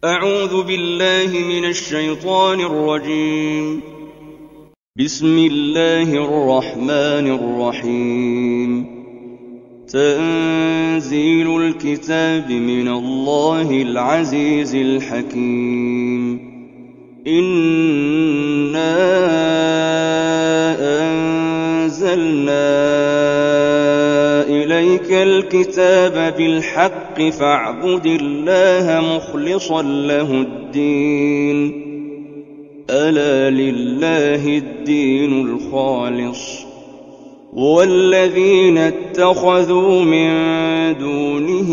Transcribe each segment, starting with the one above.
أعوذ بالله من الشيطان الرجيم. بسم الله الرحمن الرحيم. تنزيل الكتاب من الله العزيز الحكيم. إنا أنزلنا إليك الكتاب بالحق فاعبد الله مخلصا له الدين. ألا لله الدين الخالص والذين اتخذوا من دونه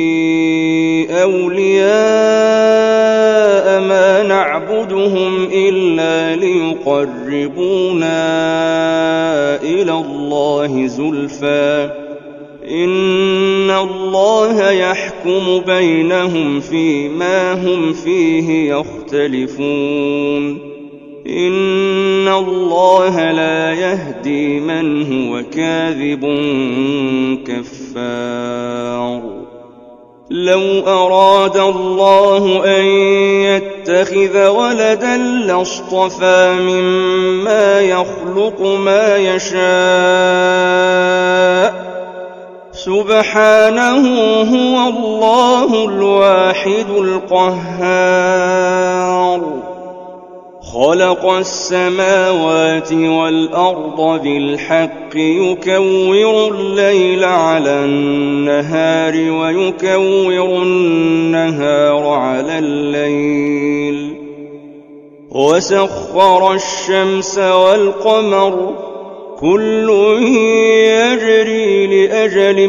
أولياء ما نعبدهم إلا ليقربونا إلى الله زلفى إن الله يحكم بينهم فيما هم فيه يختلفون. إن الله لا يهدي من هو كاذب كفار. لو أراد الله أن يتخذ ولدا لاصطفى مما يخلق ما يشاء سبحانه هو الله الواحد القهار. خلق السماوات والأرض بالحق يكور الليل على النهار ويكور النهار على الليل وسخر الشمس والقمر كل يجري لأجل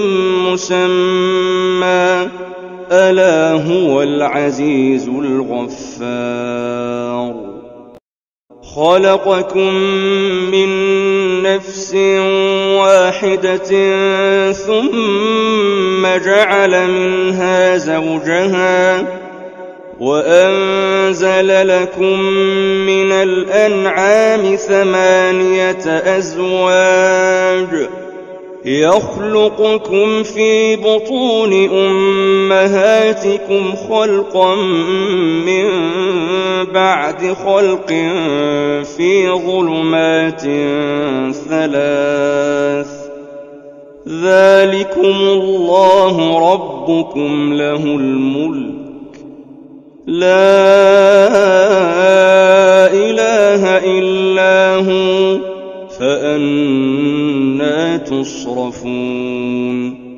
مسمى ألا هو العزيز الغفار. خلقكم من نفس واحدة ثم جعل منها زوجها وأنزل لكم من الأنعام 8 أزواج يخلقكم في بطون أمهاتكم خلقا من بعد خلق في ظلمات 3 ذلكم الله ربكم له الملك لا إله إلا هو فأنى تصرفون.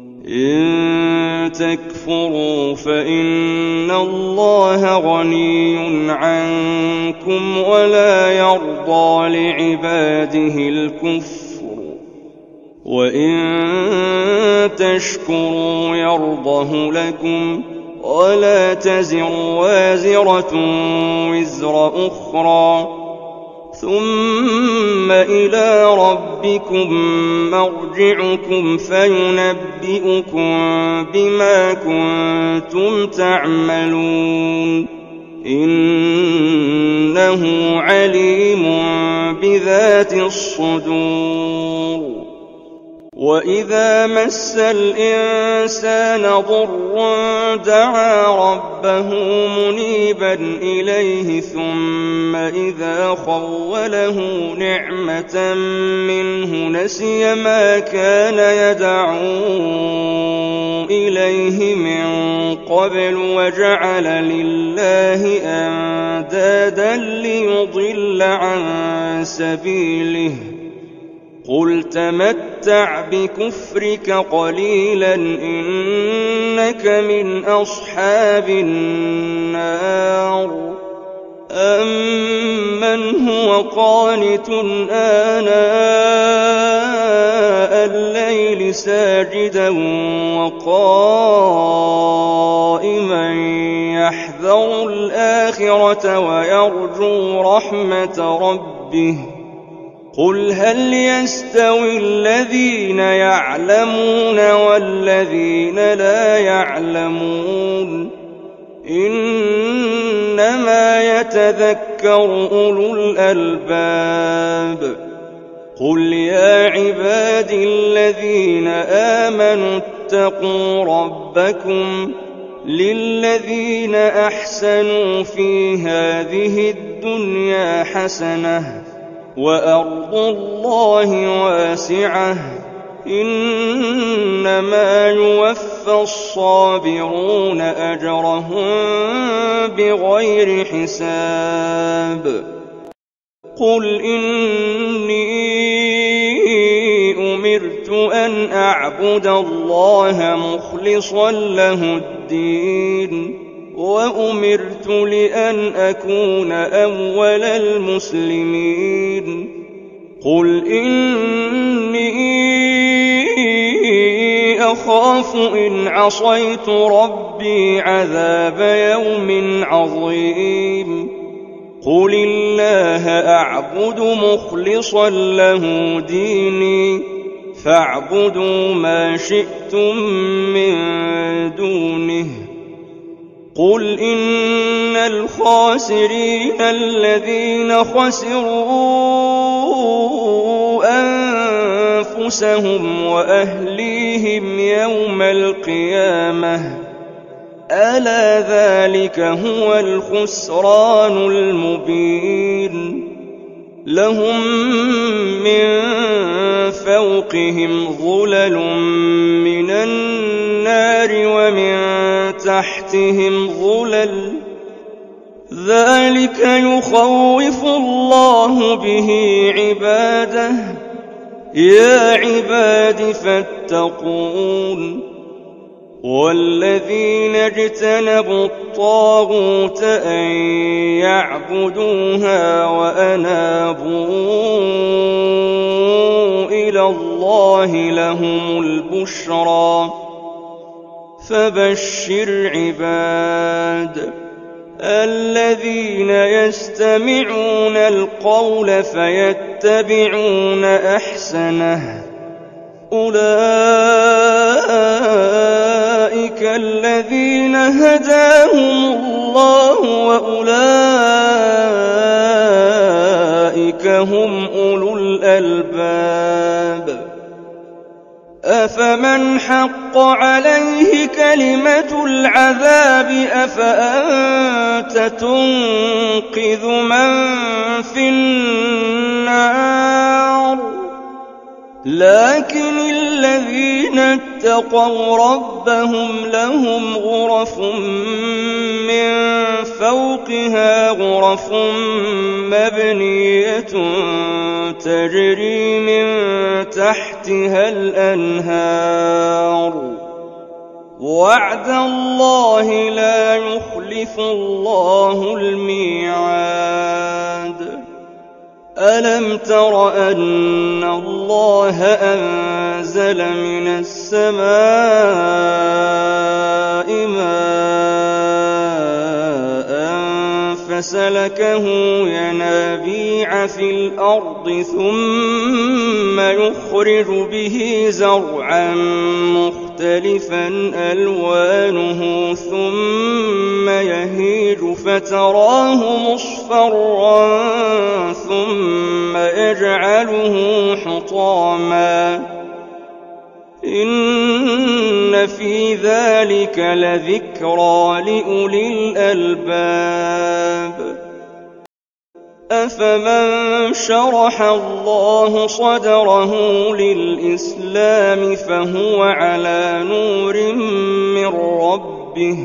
إن تكفروا فإن الله غني عنكم ولا يرضى لعباده الكفر وإن تشكروا يرضه لكم ولا تزر وازرة وزر أخرى ثم إلى ربكم مرجعكم فينبئكم بما كنتم تعملون إنه عليم بذات الصدور. وإذا مس الإنسان ضر دعا ربه منيبا إليه ثم إذا خوله نعمة منه نسي ما كان يدعو إليه من قبل وجعل لله أندادا ليضل عن سبيله. قل تمتع بكفرك قليلا إنك من أصحاب النار. أمن هو قانت آناء الليل ساجدا وقائما يحذر الآخرة ويرجو رحمة ربه. قل هل يستوي الذين يعلمون والذين لا يعلمون إنما يتذكر أولو الألباب. قل يا عبادي الذين آمنوا اتقوا ربكم للذين أحسنوا في هذه الدنيا حسنة وأرض الله واسعة إنما يوفى الصابرون أجرهم بغير حساب قل إني أمرت أن أعبد الله مخلصا له الدين وأمرت لأن أكون أول المسلمين قل إني أخاف إن عصيت ربي عذاب يوم عظيم قل الله أعبد مخلصا له ديني فاعبدوا ما شئتم من دونه قل إن الخاسرين الذين خسروا أنفسهم وأهليهم يوم القيامة ألا ذلك هو الخسران المبين لهم من فوقهم ظلل من النار ومن تحتهم ظلل ذلك يخوف الله به عباده يا عباد فاتقون والذين اجتنبوا الطاغوت أن يعبدوها وأنابوا إلى الله لهم البشرى فبشر عباد الذين يستمعون القول فيتبعون أحسنه أولئك الذين هداهم الله وأولئك هم أولو الألباب أفمن حق عليه كلمة العذاب أفأنت تنقذ من في النار لكن الذين اتقوا ربهم لهم غرف من فوقها غرف مبنية تجري من تحتها الأنهار وعد الله لا يخلف الله الميعاد ألم تر أن الله أنزل من السماء ماء فسلكه ينابيع في الأرض ثم يخرج به زرعا مختلفا ألوانه ثم يهيج فتراه مصفرا ثم يجعله حطاما إن في ذلك لذكرى لأولي الألباب أفمن شرح الله صدره للإسلام فهو على نور من ربه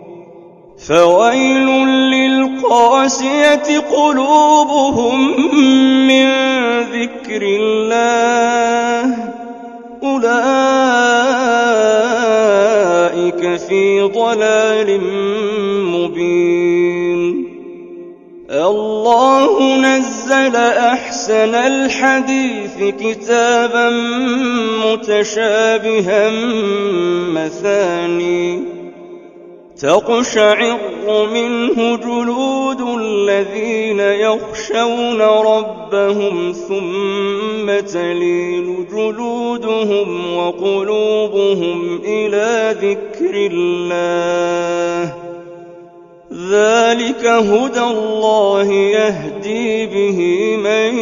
فويل للقاسية قلوبهم من ذكر الله أولئك في ضلال مبين الله نزل أحسن الحديث كتابا متشابها مثاني تقشعر منه جلود الذين يخشون ربهم ثم تلين جلودهم وقلوبهم إلى ذكر الله ذلك هدى الله يهدي به من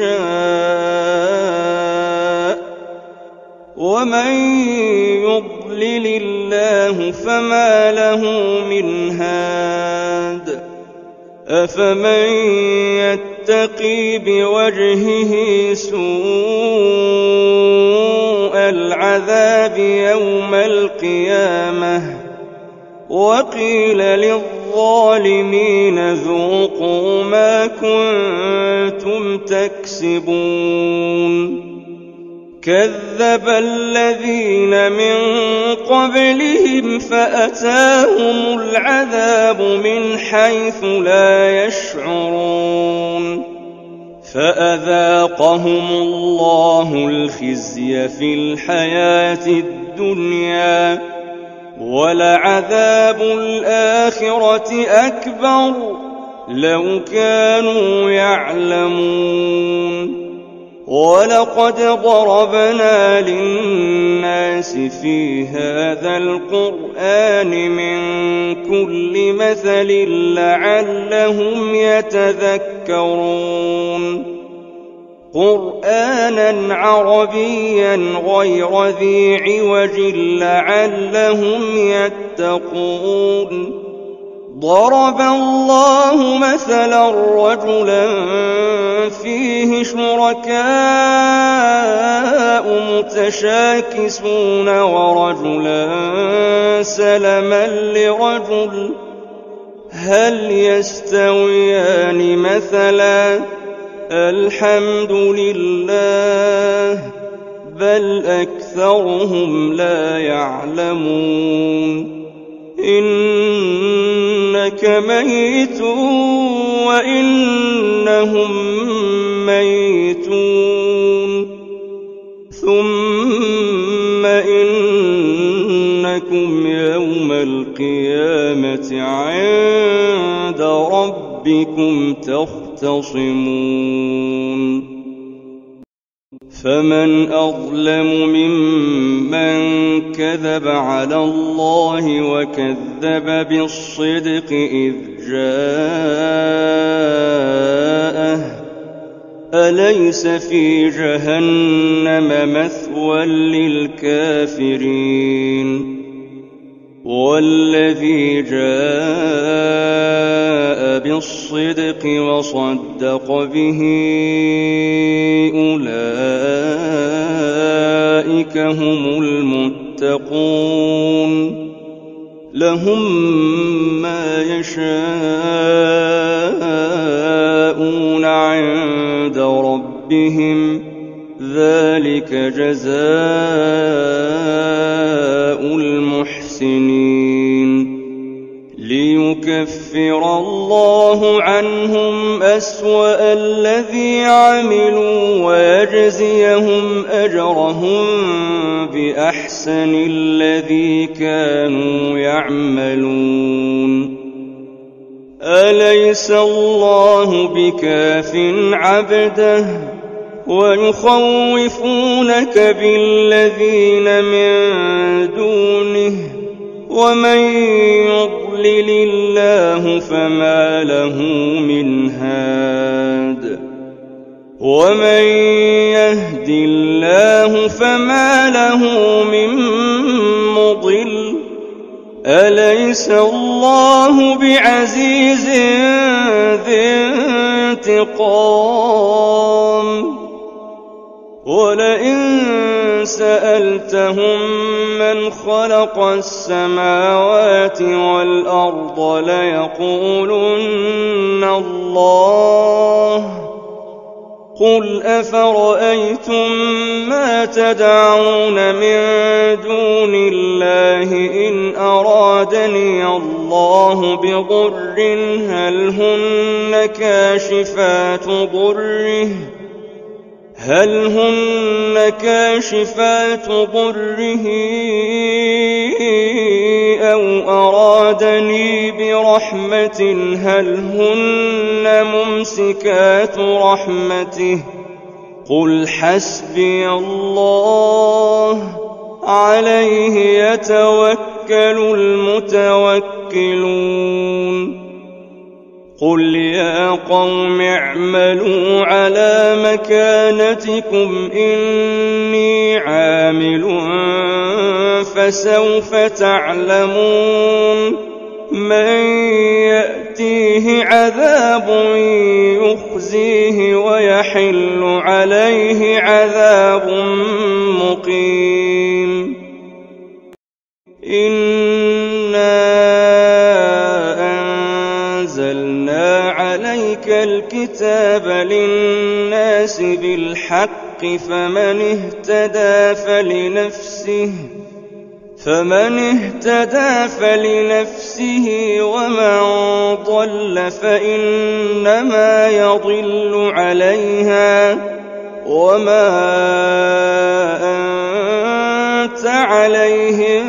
يشاء ومن يضلل يضلل الله فما له من هاد أفمن يتقي بوجهه سوء العذاب يوم القيامة وقيل للظالمين ذوقوا ما كنتم تكسبون كذب الذين من قبلهم فأتاهم العذاب من حيث لا يشعرون فأذاقهم الله الخزي في الحياة الدنيا ولعذاب الآخرة أكبر لو كانوا يعلمون ولقد ضربنا للناس في هذا القرآن من كل مثل لعلهم يتذكرون قرآنا عربيا غير ذي عوج لعلهم يتقون ضرب الله مثلا رجلا فيه شركاء متشاكسون ورجلا سلما لرجل هل يستويان مثلا الحمد لله بل أكثرهم لا يعلمون إنك ميت وإنهم ميتون ثم إنكم يوم القيامة عند ربكم تختصمون فمن أظلم ممن كذب على الله وكذب بالصدق إذ جاءه أليس في جهنم مثوى للكافرين والذي جاء بالصدق وصدق به أولئك هم المتقون لهم ما يشاءون عند ربهم ذلك جزاء المحسنين ليكفر الله عنهم أسوأ الذي عملوا ويجزيهم أجرهم بأحسن الذي كانوا يعملون أليس الله بكاف عبده ويخوفونك بالذين من دونه ومن يضلل الله فما له من هاد ومن يهد الله فما له من مضل أليس الله بعزيز ذي انتقام ولئن سألتهم من خلق السماوات والأرض ليقولن الله قل أفرأيتم ما تدعون من دون الله إن أرادني الله بضر هل هن كاشفات ضره أو أرادني برحمة هل هن ممسكات رحمته قل حسبي الله عليه يتوكل المتوكلون قل يا قوم اعملوا على مكانتكم إني عامل فسوف تعلمون من يأتيه عذاب يخزيه ويحل عليه عذاب مقيم إنا أنزلنا عليك الكتاب للناس بالحق فمن اهتدى فلنفسه ومن ضل فإنما يضل عليها وما أنت عليهم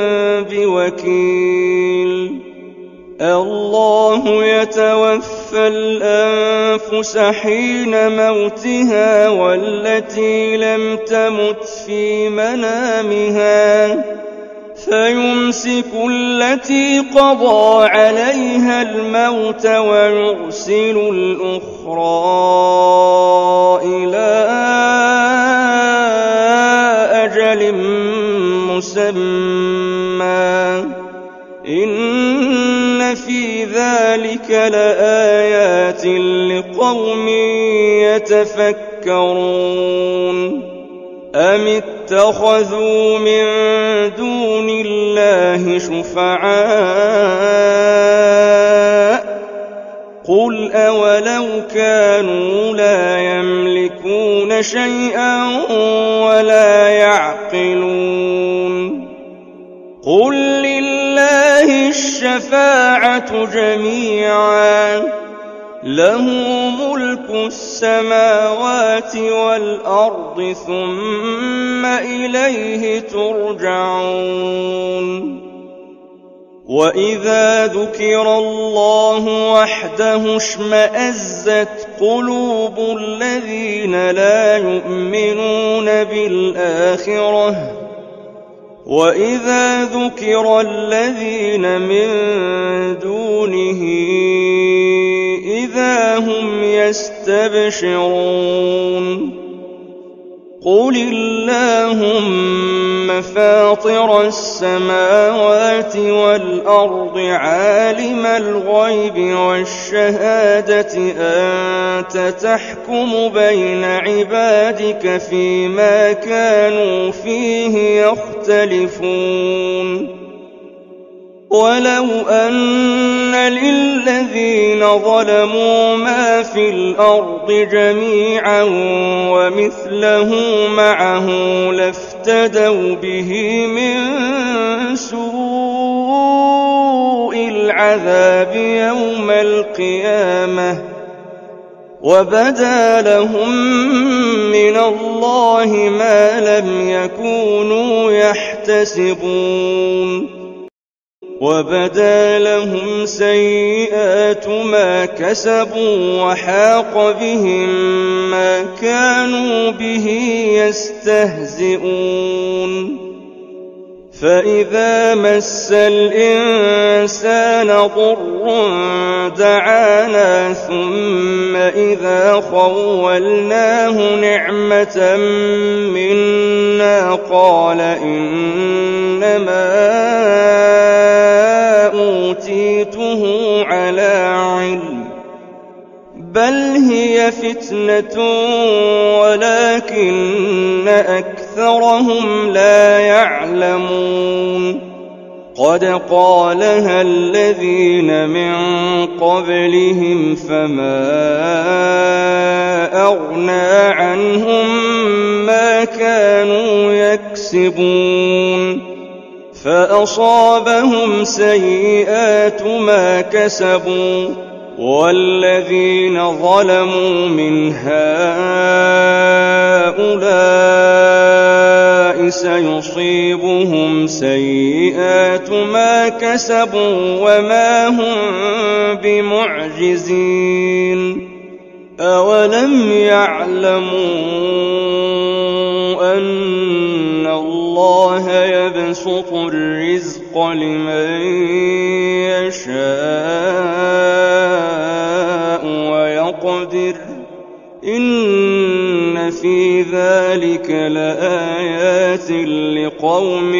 بوكيل الله يتوفى الأنفس حين موتها والتي لم تمت في منامها فيمسك التي قضى عليها الموت ويرسل الأخرى إلى أجل مسمى إن في ذلك لآيات لقوم يتفكرون أم اتخذوا من دون الله شفعاء قل أولو كانوا لا يملكون شيئا ولا يعقلون قل لله الشفاعة جميعا له ملك السماوات والأرض ثم إليه ترجعون وإذا ذكر الله وحده اشمأزت قلوب الذين لا يؤمنون بالآخرة وإذا ذكر الذين من دونه إذا هم يستبشرون قل اللهم فاطر السماوات والأرض عالم الغيب والشهادة أنت تحكم بين عبادك فيما كانوا فيه يختلفون ولو أن للذين ظلموا ما في الأرض جميعا ومثله معه لافتدوا به من سوء العذاب يوم القيامة وبدا لهم من الله ما لم يكونوا يحتسبون وبدا لهم سيئات ما كسبوا وحاق بهم ما كانوا به يستهزئون فإذا مس الإنسان ضر دعانا ثم إذا خولناه نعمة منا قال إنما أوتيته على علم بل هي فتنة ولكن أكثرهم لا يعلمون قد قالها الذين من قبلهم فما أغنى عنهم ما كانوا يكسبون فأصابهم سيئات ما كسبوا والذين ظلموا من هؤلاء سيصيبهم سيئات ما كسبوا وما هم بمعجزين أولم يعلموا أن الله يبسط الرزق لمن يشاء قدر إن في ذلك لآيات لقوم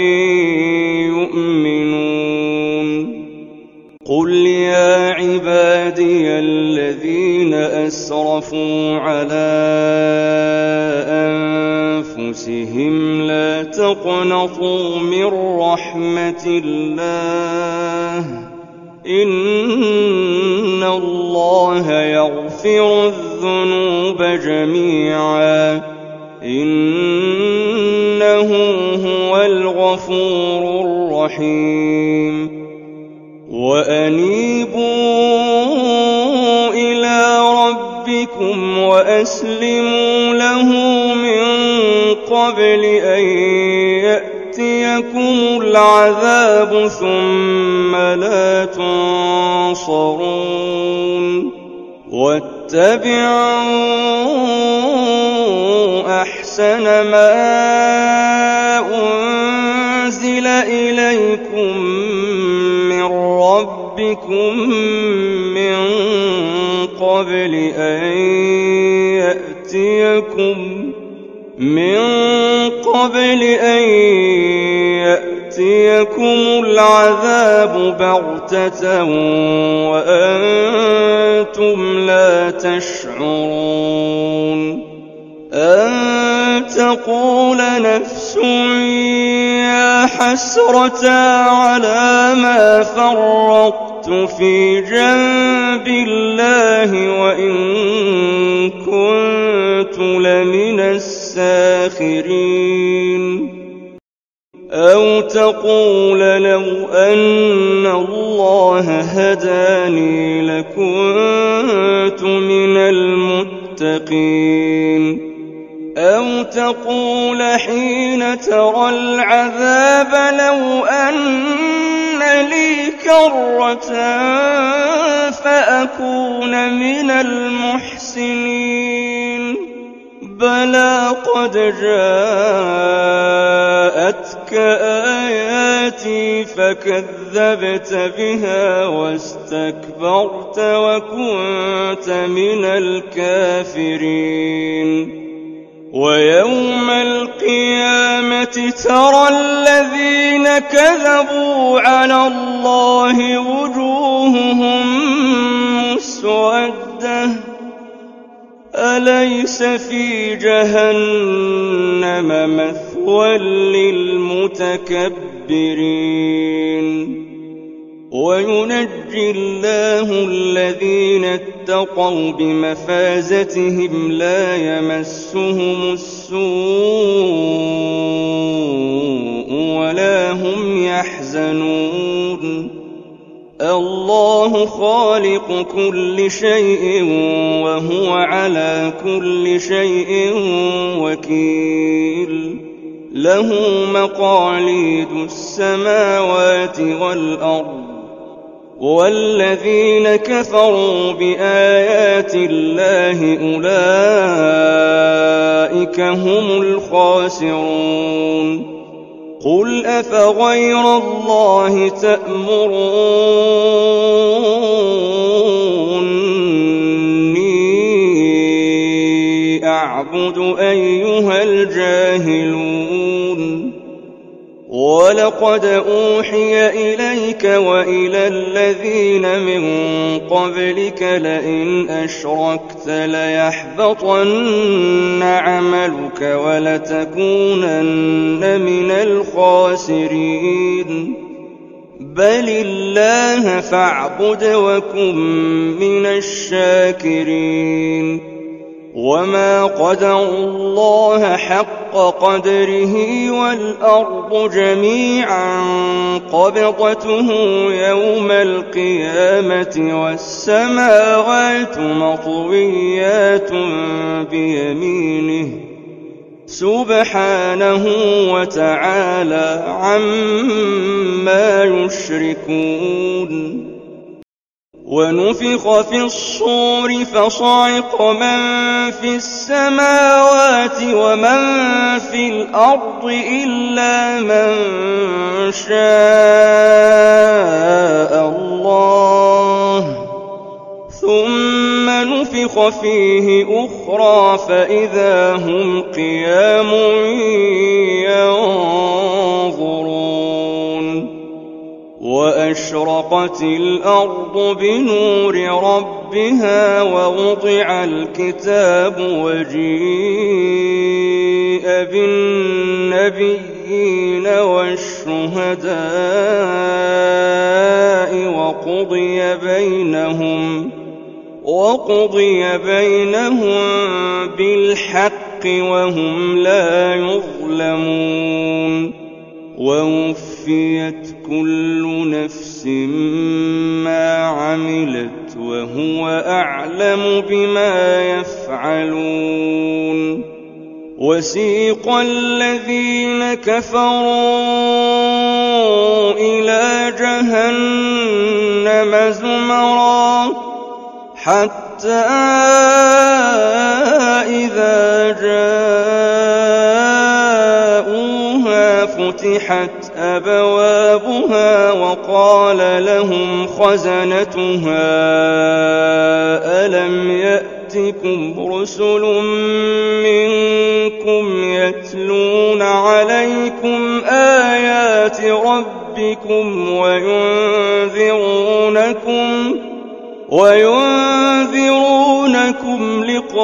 يؤمنون قل يا عبادي الذين أسرفوا على أنفسهم لا تقنطوا من رحمة الله إن الله يغفر الذنوب جميعا إنه هو الغفور الرحيم وأنيبوا إلى ربكم وأسلموا له من قبل أن يأتيكم العذاب ثم لا تنصرون واتبعوا أحسن ما أنزل إليكم من ربكم من قبل أن يأتيكم العذاب بغتة وأنتم لا تشعرون أن تقول نفس يا حسرة على ما فرطت في جنب الله وإن كنت لمن الساخرين أو تقول لو أن الله هداني لكنت من المتقين أو تقول حين ترى العذاب لو أن لي كرة فأكون من المحسنين بلى قد جاءتك آياتي فكذبت بها واستكبرت وكنت من الكافرين ويوم القيامة ترى الذين كذبوا على الله وجوههم مسودة أليس في جهنم مثوى للمتكبرين وينجي الله الذين اتقوا بمفازتهم لا يمسهم السوء ولا هم يحزنون الله خالق كل شيء وهو على كل شيء وكيل له مقاليد السماوات والأرض والذين كفروا بآيات الله أولئك هم الخاسرون قل أفغير الله تأمروني أعبد أيها الجاهلون ولقد أوحي إليك وإلى الذين من قبلك لئن أشركت ليحبطن عملك ولتكونن من الخاسرين بل الله فاعبد وكن من الشاكرين وما قدروا الله حق قدره والأرض جميعا قبضته يوم القيامة والسماوات مطويات بيمينه سبحانه وتعالى عما يشركون ونفخ في الصور فصعق من في السماوات ومن في الأرض إلا من شاء الله ثم نفخ ونفخ فيه أخرى فإذا هم قيام ينظرون وأشرقت الأرض بنور ربها ووضع الكتاب وجيء بالنبيين والشهداء وقضي بينهم بالحق وهم لا يظلمون ووفيت كل نفس ما عملت وهو أعلم بما يفعلون وسيق الذين كفروا إلى جهنم زمرا حتى إذا جاءوها فتحت أبوابها وقال لهم خزنتها ألم يأتكم رسل منكم يتلون عليكم آيات ربكم وينذرونكم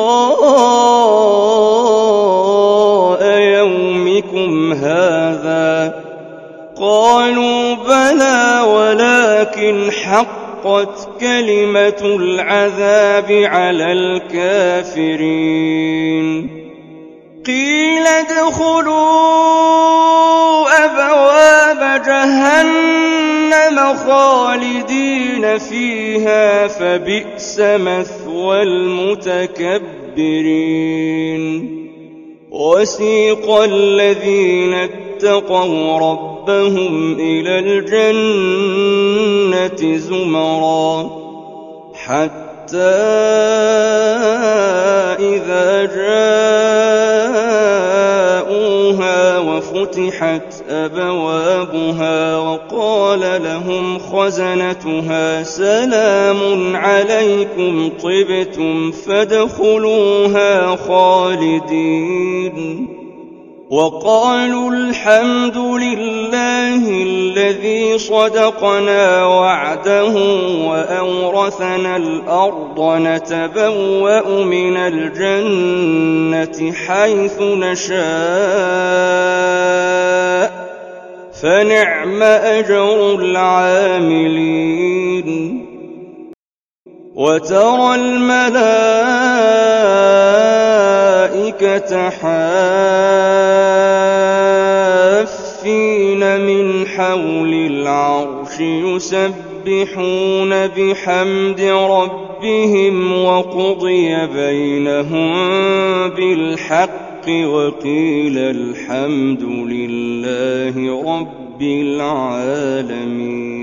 لقاء يومكم هذا قالوا بلى ولكن حقت كلمة العذاب على الكافرين قيل ادخلوا أبواب جهنم خالدين فيها فبئس مثوى المتكبرين وسيق الذين اتقوا ربهم إلى الجنة زمرا حتى إذا جاءوها وفتحت أبوابها وقال لهم خزنتها سلام عليكم طبتم فادخلوها خالدين وقالوا الحمد لله الذي صدقنا وعده وأورثنا الأرض نتبوأ من الجنة حيث نشاء فنعم أجر العاملين وترى الملائكة حافين من حول العرش يسبحون بحمد ربهم وقضي بينهم بالحق وقيل الحمد لله رب العالمين.